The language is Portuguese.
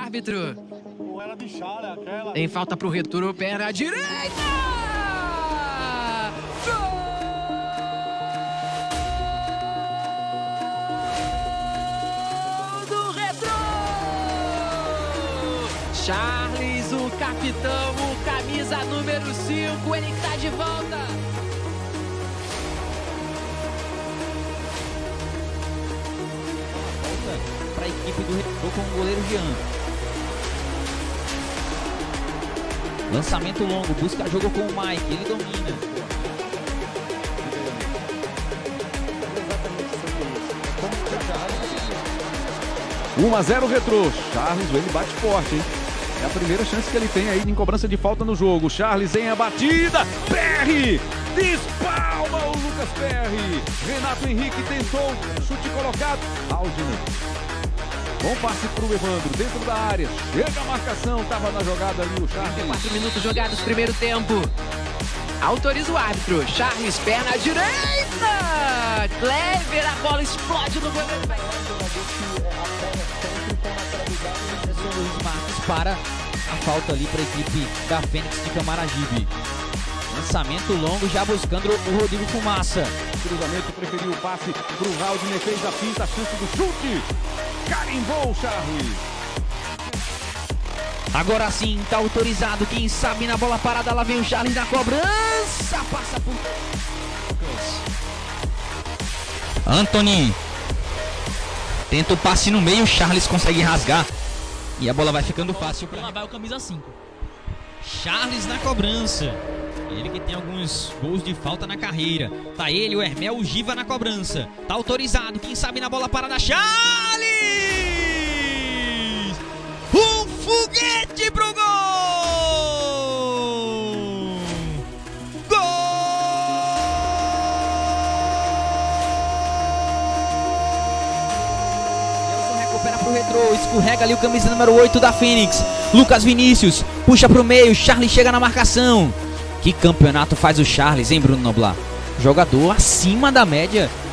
árbitro. Tem falta pro retorno, perna direita! Gol do Retrô! Charles, o capitão, o camisa número 5, ele tá de volta. Para a equipe do Retrô com o goleiro Jean. Lançamento longo, busca jogo com o Mike, ele domina. 1-0 Retrô. Charles, ele bate forte, hein? É a primeira chance que ele tem aí em cobrança de falta no jogo. Charles em a batida. Perry! Despalma o Lucas Perry. Renato Henrique tentou. Chute colocado. Aldino. Bom passe pro Evandro. Dentro da área. Chega a marcação. Tava na jogada ali o Charles. 4 minutos jogados, primeiro tempo. Autoriza o árbitro. Charles, perna direita. Clever, a bola explode no goleiro. Luiz Marques para a falta ali para a equipe da Fênix de Camaragibe. Lançamento longo, já buscando o Rodrigo Fumaça. Cruzamento, preferiu o passe pro Haldner, fez a finta, a chance do chute. Carimbou o Charles. Agora sim, tá autorizado. Quem sabe na bola parada, lá vem o Charles na cobrança. Passa por Anthony. Tenta o passe no meio, Charles consegue rasgar. E a bola vai ficando fácil para lá vai o camisa 5. Charles na cobrança. Ele que tem alguns gols de falta na carreira. Tá ele, o Hermel, o Giva na cobrança. Tá autorizado. Quem sabe na bola parada, Charles! Um foguete pro gol! Recupera pro Retrô, escorrega ali o camisa número 8 da Fênix. Lucas Vinícius, puxa pro meio, Charles chega na marcação. Que campeonato faz o Charles, hein, Bruno Noblar? Jogador acima da média